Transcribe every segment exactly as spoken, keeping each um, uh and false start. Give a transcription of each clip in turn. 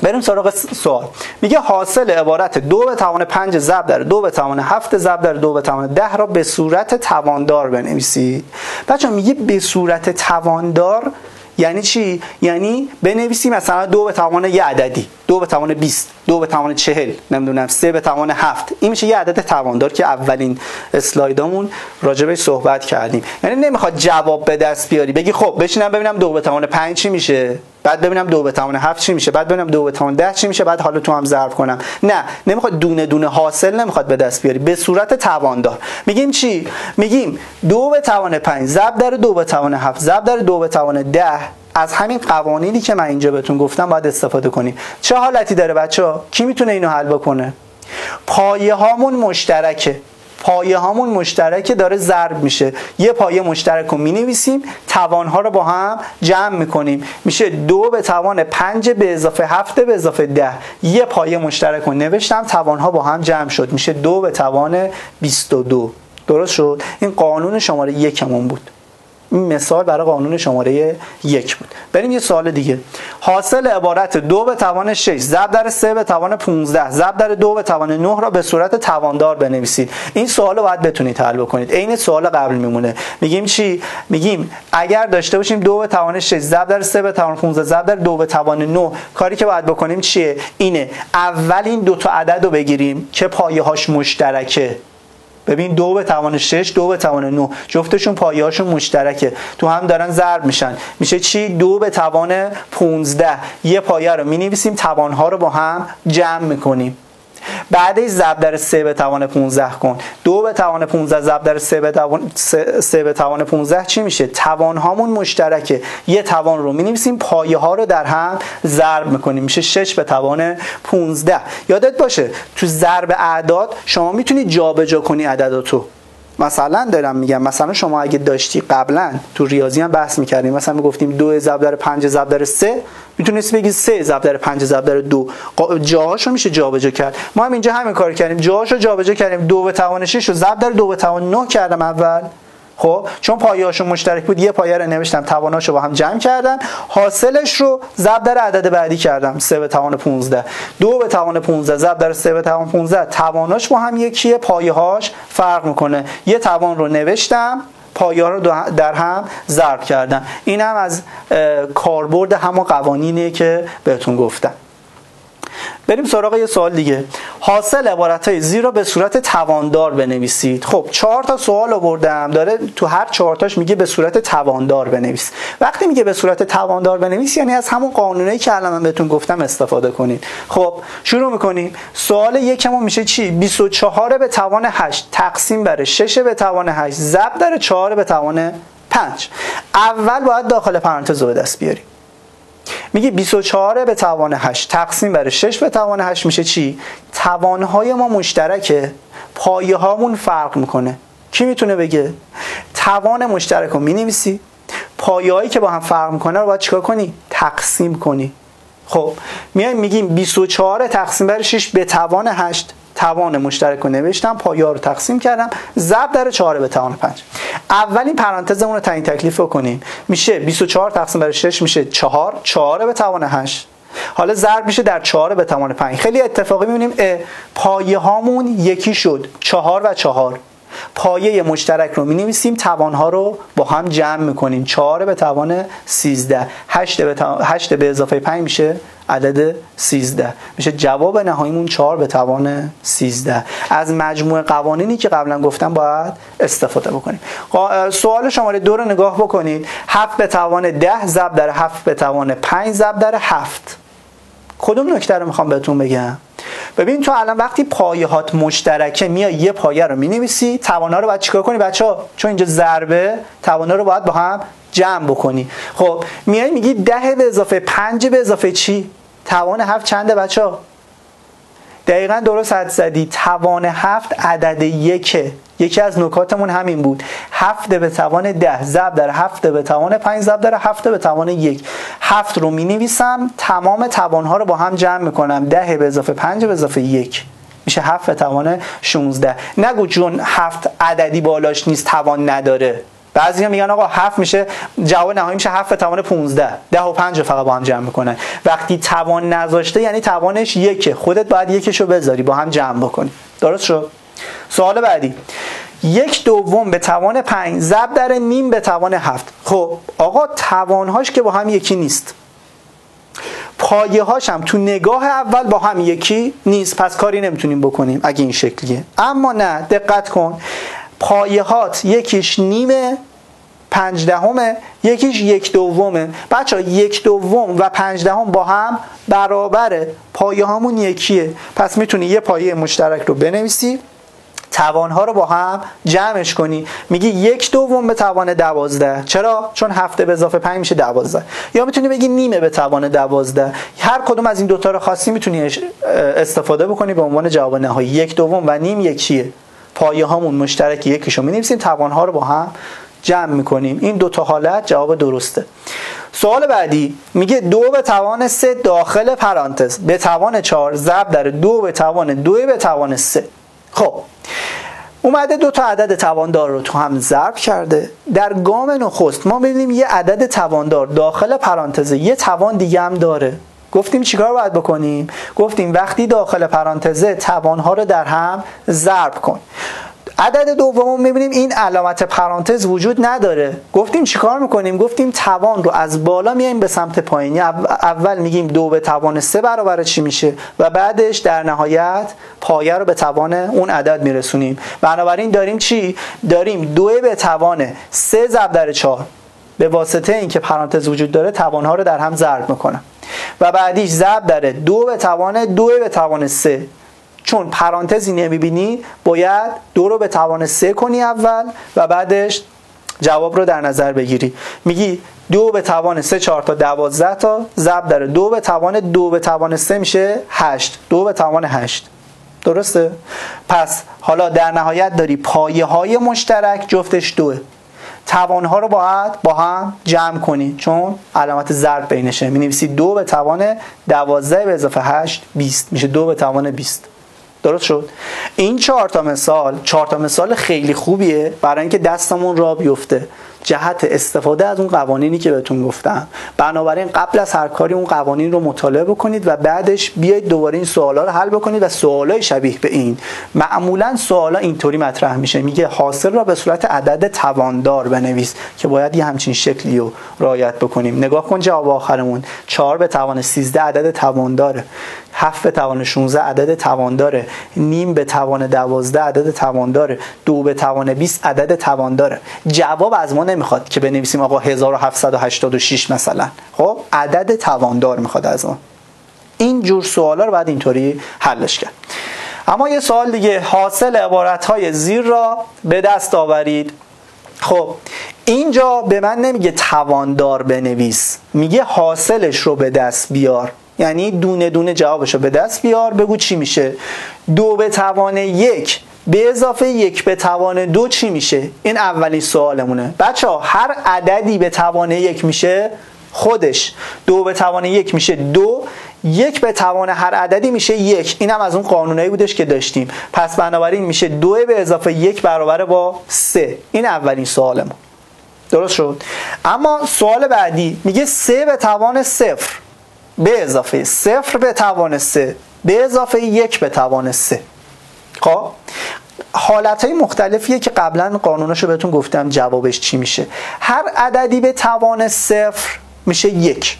بریم سراغ سوال. میگه حاصل عبارت دو به توان پنج ضرب در دو به توان هفت ضرب در دو به توان ده را به صورت تواندار بنویسید. بچه‌ها میگه به صورت تواندار یعنی چی؟ یعنی بنویسیم مثلا دو به توان یه عددی، دو به توان بیست، دو به توان چهل، نمیدونم سه به توان هفت. این میشه یه عدد تواندار که اولین اسلایدامون راجبش صحبت کردیم. یعنی نمیخواد جواب به دست بیاری بگی خب بشینم ببینم دو به توان پنج چی میشه، بعد ببینم دو به توان هفت چی میشه، بعد ببینم دو به توان ده چی میشه، بعد حالا تو هم ضرب کنم. نه، نمیخواد دونه دونه حاصل نمیخواد به دست بیاری، به صورت تواندار. میگیم چی؟ میگیم دو به توان پنج ضرب در دو به توان هفت ضرب در دو به توان ده. از همین قوانینی که من اینجا بهتون گفتم باید استفاده کنیم. چه حالتی داره بچه‌ها؟ کی میتونه اینو حل بکنه؟ پایه هامون مشترکه. پایه هامون مشترکه، داره ضرب میشه. یه پایه مشترک رو مینویسیم، توانها رو با هم جمع میکنیم، میشه دو به توان پنج به اضافه هفت به اضافه ده. یه پایه مشترک رو نوشتم، توانها با هم جمع شد، میشه دو به توان بیست و دو. درست شد؟ این قانون شماره یکمون بود. این مثال برای قانون شماره یک بود. بریم یه سوال دیگه. حاصل عبارت دو به توان شش ضرب در سه به توان پانزده ضرب در دو به توان نه را به صورت تواندار بنویسید. این سوال رو باید بتونید حل بکنید. عین سوال قبل میمونه. میگیم چی؟ میگیم اگر داشته باشیم دو به توان شش ضرب در سه به توان پانزده ضرب در دو به توان نه، کاری که باید بکنیم چیه؟ اینه اول این دو تا عدد رو بگیریم که پایه هاش مشترکه. ببین دو به توان شش، دو به توان نه، جفتشون پایه هاشون مشترکه، تو هم دارن ضرب میشن. میشه چی؟ دو به توان پانزده. یه پایه رو مینویسیم، توانها رو با هم جمع میکنیم. بعدش ضرب در سه به توان پانزده کن. دو به توان پانزده ضرب در سه به توان سه به توان پانزده چی میشه؟ توان هامون مشترکه. یه توان رو می‌نویسیم، پایه ها رو در هم ضرب میکنیم، میشه شش به توان پانزده. یادت باشه تو ضرب اعداد شما میتونی جابجا کنی عدداتو. مثلا دارم میگم، مثلا شما اگه داشتی قبلا تو ریاضی هم بحث میکردیم، مثلا میگفتیم دو ضرب در پنج ضرب در سه، میتونستی بگی سه ضرب در پنج ضرب در دو، جاهاشو میشه جابجا کرد. ما هم اینجا همین کار کردیم، جاهاشو جابجا کردیم. دو به توان شش رو ضرب در دو به توان نه کردم اول، خب چون پایه‌هاشون مشترک بود یه پایه رو نوشتم، تواناشو با هم جمع کردم، حاصلش رو ضرب در عدد بعدی کردم، سه به توان پانزده. دو به توان پانزده ضرب در سه به توان پانزده، تواناش با هم یکیه، پایه‌هاش فرق میکنه. یه توان رو نوشتم، پایه ها رو در هم ضرب کردم. این هم از کاربرد همون قوانینیه که بهتون گفتم. بریم سراغ یه سوال دیگه. حاصل عبارت‌های زیر رو به صورت تواندار بنویسید. خب چهار تا سوال آوردم، داره تو هر چهار تاش میگه به صورت تواندار بنویس. وقتی میگه به صورت تواندار بنویس یعنی از همون قانونایی که الان من بهتون گفتم استفاده کنید. خب شروع میکنیم. سوال یکمون میشه چی؟ بیست و چهار به توان هشت تقسیم بر شش به توان هشت ضرب در چهار به توان پنج. اول باید داخل پرانتز رو به دست بیاریم. میگه بیست و چهار به توان هشت تقسیم بر شش به توان هشت میشه چی؟ توانهای ما مشترکه، پایه هامون فرق میکنه. کی میتونه بگه؟ توان مشترک رو مینویسی، پایه هایی که با هم فرق میکنه رو باید چیکار کنی؟ تقسیم کنی. خب میایم میگیم بیست و چهار تقسیم بر شش به توان هشت، توان مشترک رو نوشتم، پایه ها رو تقسیم کردم، ضرب در چهار به توان پنج. اولین پرانتزمون رو تعیین تکلیف رو کنیم، میشه بیست و چهار تقسیم بر شش میشه چهار، چهار به توان هشت. حالا ضرب میشه در چهار به توان پنج. خیلی اتفاقی میبینیم پایه هامون یکی شد، چهار و چهار. پایه مشترک رو می‌نویسیم، توانها رو با هم جمع میکنیم، چهار به توان سیزده. هشت به, توان... هشت به اضافه پنج میشه عدد سیزده. میشه جواب نهاییمون چهار به توان سیزده. از مجموع قوانینی که قبلا گفتم باید استفاده بکنیم. سوال شماره دو رو نگاه بکنید. هفت به توان ده ضرب در هفت به توان پنج ضرب در هفت. کدوم نکته رو میخوام بهتون بگم؟ ببین تو الان وقتی پایه هات مشترکه میای یه پایه رو مینویسی، توانا رو باید چیکار کنی بچه‌ها؟ چون اینجا ضربه، توانا رو باید با هم جمع بکنی. خب میای میگی ده به اضافه پنج به اضافه چی؟ توان هفت چنده بچه‌ها؟ دقیقاً درست حد زدی. توان هفت عدد یکه. یکی از نکاتمون همین بود. هفت به توان ده ضرب در هفت به توان پنج ضرب در هفت به توان یک. هفت رو می نویسم، تمام توانها رو با هم جمع میکنم. ده به اضافه پنج به اضافه یک میشه هفت به توان شانزده. نگو چون هفت عددی بالاش نیست توان نداره. بعضیا میگن آقا هفت میشه جواب نهایی میشه هفت به توان پانزده، ده و پنج فقط با هم جمع میکنن. وقتی توان نذاشته یعنی توانش یکه، خودت باید یکشو بذاری با هم جمع بکنی. درست شد؟ سوال بعدی، یک دوم به توان پنج ضرب در نیم به توان هفت. خب آقا توانهاش که با هم یکی نیست، پایه هاش هم تو نگاه اول با هم یکی نیست، پس کاری نمیتونیم بکنیم اگه این شکلیه. اما نه، دقت کن، پایه هات یکیش نیمه پنج دهمه، یکیش یک دومه. بچه ها یک دوم و پنج دهم با هم برابره، پایه هامون یکیه، پس میتونی یه پایه مشترک رو بنویسی، توانها رو با هم جمعش کنی، میگی یک دوم به توان دوازده. چرا؟ چون هفته به اضافه پنج میشه دوازده. یا میتونی بگی نیمه به توان دوازده. هر کدوم از این دوتا رو خواستی میتونی استفاده بکنی به عنوان جواب نهایی. یک دوم و نیم یکیه، پایه هامون مشترک، یکیشو می‌نویسیم، توانها رو با هم جمع میکنیم. این دو تا حالت جواب درسته. سوال بعدی میگه دو به توان سه داخل پرانتز به توان چهار ضرب در دو به توان دو به توان سه. خب اومده دو تا عدد تواندار رو تو هم ضرب کرده. در گام نخست ما ببینیم یه عدد تواندار داخل پرانتز یه توان دیگه هم داره. گفتیم چیکار باید بکنیم؟ گفتیم وقتی داخل پرانتزه توانها رو در هم ضرب کن. عدد دوم میبینیم این علامت پرانتز وجود نداره. گفتیم چیکار میکنیم؟ گفتیم توان رو از بالا میایم به سمت پایینی. اول میگیم دو به توان سه برابر چی میشه و بعدش در نهایت پایه رو به توان اون عدد میرسونیم. بنابراین داریم چی؟ داریم دو به توان سه ضرب در چهار، به واسطه اینکه پرانتز وجود داره توانها رو در هم ضرب میکنم و بعدیش ضرب در دو به توان دو به توان سه. چون پرانتزی نمیبینی باید دو رو به توان سه کنی اول و بعدش جواب رو در نظر بگیری. میگی دو به توان سه چهار تا دوازده تا ضرب در دو به توان دو به توان سه میشه هشت، دو به توان هشت. درسته؟ پس حالا در نهایت داری پایه های مشترک جفتش دوه، توانها رو باید با هم جمع کنی چون علامت ضرب بینشه. می‌نویسی دو به توان دوازده به اضافه هشت بیست، میشه دو به توان بیست. درست شد؟ این چهار تا مثال چهار تا مثال خیلی خوبیه برای اینکه دستمون را بیفته جهت استفاده از اون قوانینی که بهتون گفتم. بنابراین قبل از هر کاری اون قوانین رو مطالعه بکنید و بعدش بیایید دوباره این سوالا رو حل بکنید و سوالای شبیه به این. معمولا سوالا اینطوری مطرح میشه، میگه حاصل را به صورت عدد تواندار بنویس که باید یه همچین شکلی رو رعایت بکنیم. نگاه کن جواب آخرمون چهار به توان سیزده عدد توانداره، هفت به توان شانزده عدد توانداره، نیم به توان دوازده عدد توانداره، دو به توان بیست عدد توانداره. جواب از ما نمیخواد که بنویسیم آقا هزار و هفتصد و هشتاد و شش مثلا، خب عدد تواندار میخواد از ما. این جور سوالا رو بعد اینطوری حلش کرد. اما یه سوال دیگه، حاصل عبارت‌های زیر را به دست آورید. خب اینجا به من نمیگه تواندار بنویس، میگه حاصلش رو به دست بیار، یعنی دونه دونه جوابش رو به دست بیار. بگو چی میشه؟ دو به توان یک به اضافه یک به توان دو چی میشه؟ این اولین سوالمونه. بچه ها هر عددی به توان یک میشه خودش، دو به توان یک میشه دو، یک به توان هر عددی میشه یک. این هم از اون قانونایی بودش که داشتیم. پس بنابراین میشه دو به اضافه یک برابر با سه. این اولین سوالمون. درست شد؟ اما سوال بعدی میگه سه به توان صفر به اضافه صفر به توان سه به اضافه یک به توان سه. خب حالتهای مختلفیه که قبلا قانوناشو بهتون گفتم جوابش چی میشه. هر عددی به توان صفر میشه یک.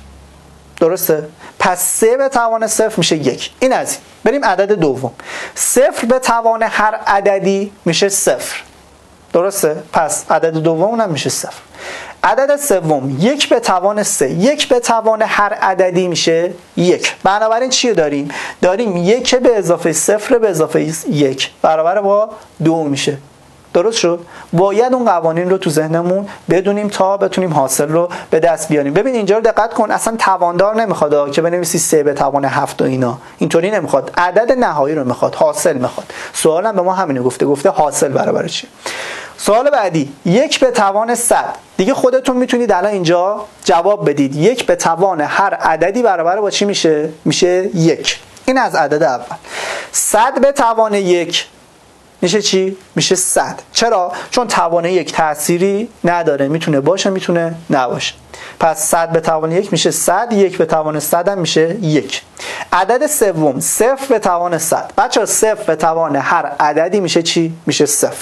درسته؟ پس سه به توان صفر میشه یک. این از این. بریم عدد دوم. صفر به توان هر عددی میشه صفر. درسته؟ پس عدد دوم هم میشه صفر. عدد سوم یک به توان سه، یک به توان هر عددی میشه یک. بنابراین چی داریم؟ داریم یک به اضافه صفر به اضافه یک برابر با دو میشه. درست شد؟ باید اون قوانین رو تو ذهنمون بدونیم تا بتونیم حاصل رو به دست بیاریم. ببین اینجا رو دقت کن، اصلا تواندار نمیخواد که بنویسی سه به توان هفت و اینا، اینطوری نمیخواد. عدد نهایی رو میخواد، حاصل میخواد. سوالم به ما همینو گفته، گفته حاصل برابر چی؟ سوال بعدی یک به توان صد. دیگه خودتون میتونید الان اینجا جواب بدید. یک به توان هر عددی برابر با چی میشه؟ میشه یک. این از عدد اول. صد به توان یک میشه چی؟ میشه صد. چرا؟ چون توان یک تأثیری نداره، میتونه باشه میتونه نباشه. پس صد به توان یک میشه صد، یک به توان صد هم میشه یک. عدد سوم صفر به توان صد. بچه صفر به توان هر عددی میشه چی؟ میشه صفر.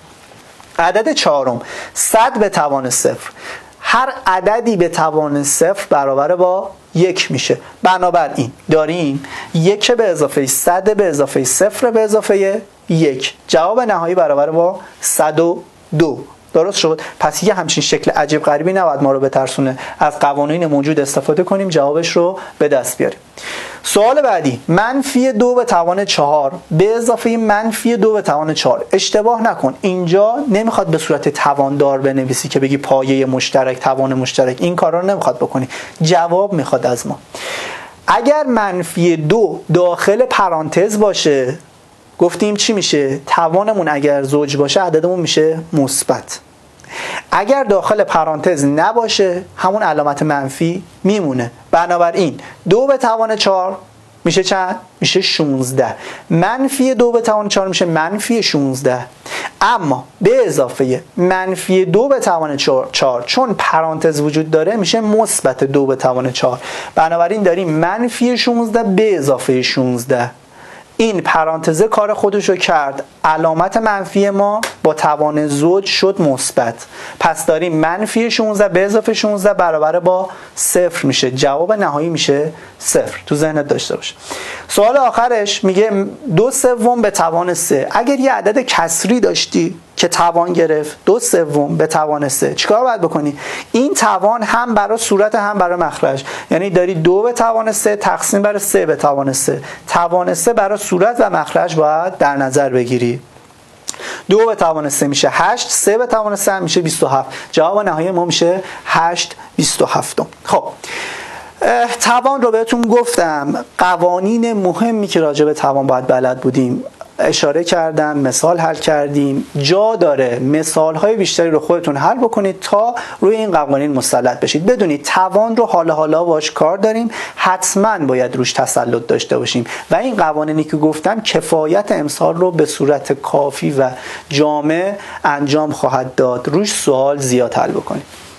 عدد چهارم صد به توان صفر. هر عددی به توان صفر برابر با یک میشه. بنابراین داریم یک به اضافه صد به اضافه صفر به اضافه یک. جواب نهایی برابر با صد و دو. درست شد؟ پس یه همچین شکل عجیب غریبی نباید ما رو بترسونه. از قوانین موجود استفاده کنیم جوابش رو به دست بیاریم. سوال بعدی منفی دو به توان چهار به اضافه منفی دو به توان چهار. اشتباه نکن، اینجا نمیخواد به صورت تواندار بنویسی که بگی پایه مشترک توان مشترک. این کارا رو نمیخواد بکنی. جواب میخواد از ما. اگر منفی دو داخل پرانتز باشه گفتیم چی میشه؟ توانمون اگر زوج باشه عددمون میشه مثبت. اگر داخل پرانتز نباشه همون علامت منفی میمونه. بنابراین دو به توان چهار میشه چند؟ میشه شانزده. منفی دو به توان چهار میشه منفی شانزده. اما به اضافه منفی دو به توان چهار چون پرانتز وجود داره میشه مثبت دو به توان چهار. بنابراین داریم منفی شانزده به اضافه شانزده. این پرانتزه کار خودش رو کرد، علامت منفی ما با توان زوج شد مثبت. پس داریم منفی شانزده به اضافه شانزده برابر با صفر میشه. جواب نهایی میشه صفر. تو ذهنت داشته باش. سوال آخرش میگه دو سوم به توان سه. اگر یه عدد کسری داشتی که توان گرفت دو سوم به توان سه، چیکار باید بکنی؟ این توان هم برای صورت هم برای مخرج، یعنی داری دو به توان سه تقسیم بر سه به توان سه. توان سه برای صورت و مخرج باید در نظر بگیری. دو به توان سه میشه هشت، سه به توان سه میشه بیست و هفت. جواب نهایی ما میشه هشت بیست و هفت. خب توان رو بهتون گفتم، قوانین مهمی که راجع به توان باید بلد بودیم اشاره کردم، مثال حل کردیم. جا داره مثال های بیشتری رو خودتون حل بکنید تا روی این قوانین مسلط بشید. بدونید توان رو حالا حالا باش کار داریم، حتما باید روش تسلط داشته باشیم و این قوانینی که گفتم کفایت امسال رو به صورت کافی و جامع انجام خواهد داد. روش سوال زیاد حل بکنید.